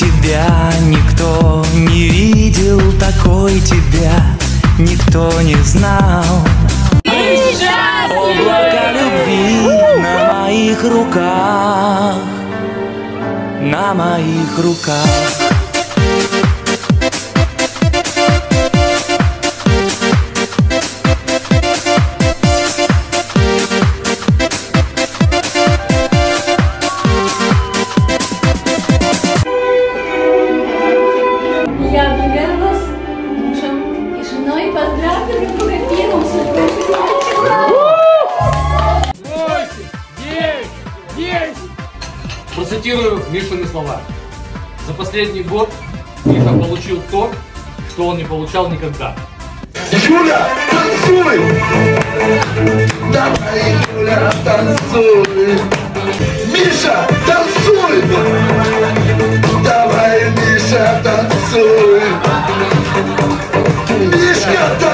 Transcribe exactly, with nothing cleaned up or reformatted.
тебя никто не видел, такой тебя никто не знал. Облака любви на моих руках, на моих руках. Я объявляю вас мужем и женой, поздравляю, фотографируем восемь, девять, десять. Процитирую Мишины слова. За последний год Миша получил то, что он не получал никогда. Юля, танцуй! Давай, Юля, танцуй! Миша, танцуй! Давай, Миша, танцуй! Мишка, танцуй!